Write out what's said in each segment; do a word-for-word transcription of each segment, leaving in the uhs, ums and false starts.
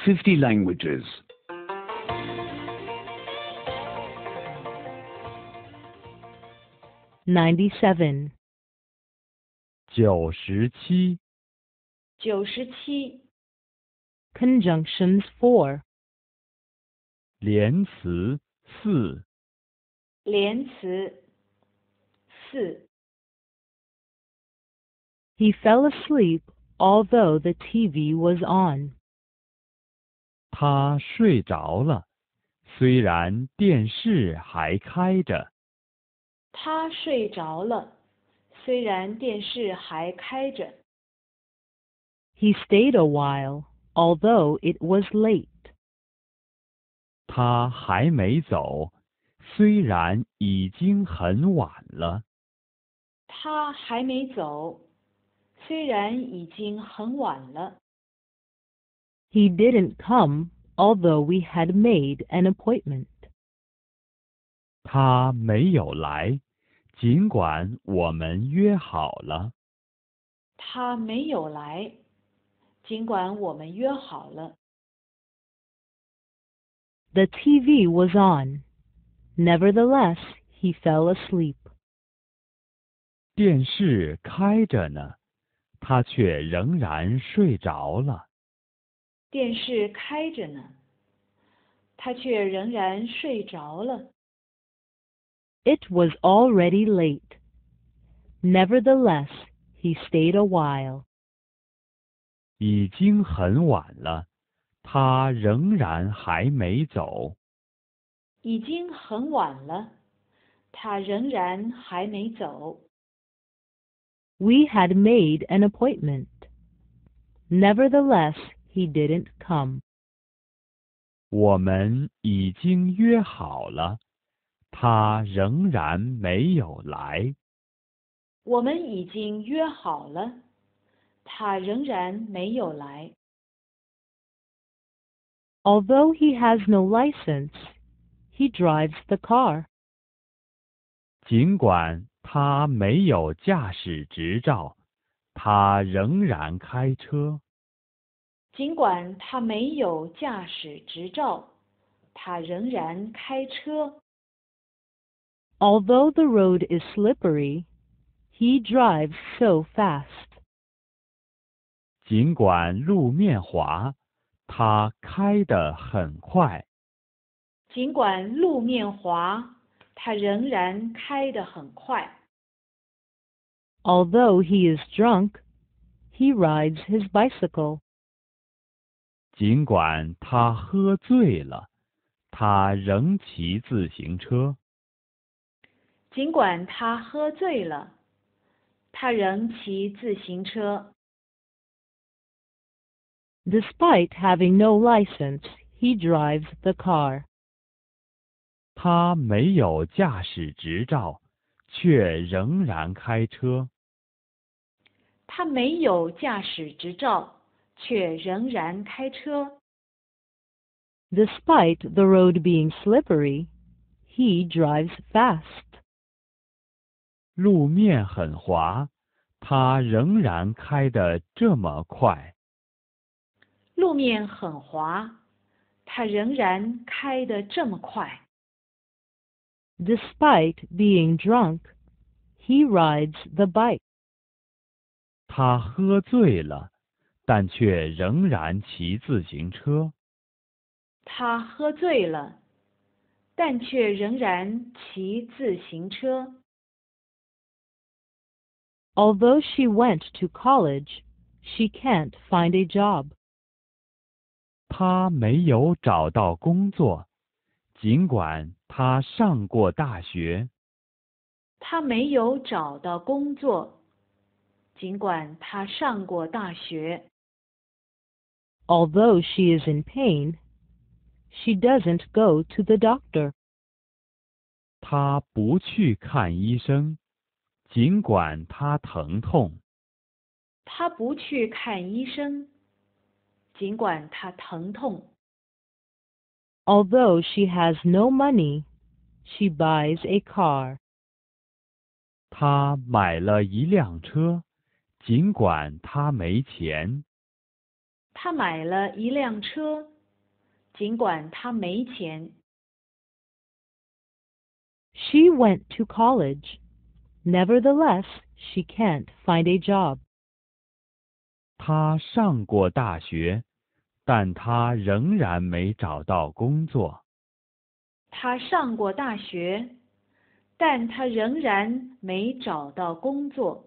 fifty languages. ninety-seven. 九十七。 九十七。 Conjunctions for. 连词四。 连词四。 He fell asleep although the T V was on. 他睡着了，虽然电视还开着。 他睡着了，虽然电视还开着。 He stayed a while, although it was late. 他还没走，虽然已经很晚了。 他还没走，虽然已经很晚了。 He didn't come, although we had made an appointment. 他没有来，尽管我们约好了。 他没有来，尽管我们约好了。 The T V was on. Nevertheless, he fell asleep. 电视开着呢，他却仍然睡着了。 电视开着呢，他却仍然睡着了。 It was already late. Nevertheless, he stayed a while. 已经很晚了，他仍然还没走。 已经很晚了，他仍然还没走。 We had made an appointment. Nevertheless, he didn't come. 我们已经约好了，他仍然没有来。 我们已经约好了，他仍然没有来。 Although he has no license, he drives the car. 尽管他没有驾驶执照，他仍然开车。 尽管他没有驾驶执照，他仍然开车。 Although the road is slippery, he drives so fast. 尽管路面滑，他开得很快。 尽管路面滑，他仍然开得很快。 Although he is drunk, he rides his bicycle. 尽管他喝醉了，他仍骑自行车。 尽管他喝醉了，他仍骑自行车。 Despite having no license, he drives the car. 他没有驾驶执照，却仍然开车。 他没有驾驶执照，却仍然开车。 Despite the road being slippery, he drives fast. 路面很滑，他仍然开得这么快。 路面很滑，他仍然开得这么快。 Despite being drunk, he rides the bike. 他喝醉了，但却仍然骑自行车。 他喝醉了，但却仍然骑自行车。 Although she went to college, she can't find a job. 他没有找到工作，尽管他上过大学。 他没有找到工作，尽管他上过大学。 Although she is in pain, she doesn't go to the doctor. 他不去看医生，尽管他疼痛。 他不去看医生，尽管他疼痛。 Although she has no money, she buys a car. 他买了一辆车，尽管他没钱。 他买了一辆车， 尽管她没钱。 She went to college. Nevertheless, she can't find a job. 他上过大学，但他仍然没找到工作。 她上过大学，但她仍然没找到工作。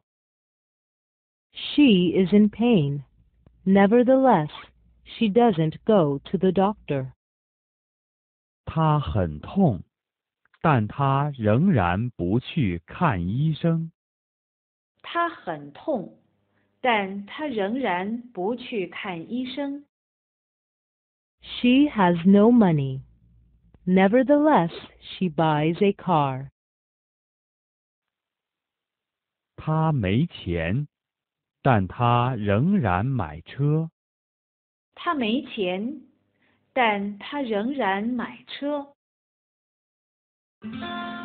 She is in pain. Nevertheless, she doesn't go to the doctor. 他很痛，但他仍然不去看医生。 她很痛，但她仍然不去看医生。 She has no money. Nevertheless, she buys a car. 他没钱，但他仍然买车。 她没钱，但她仍然买车。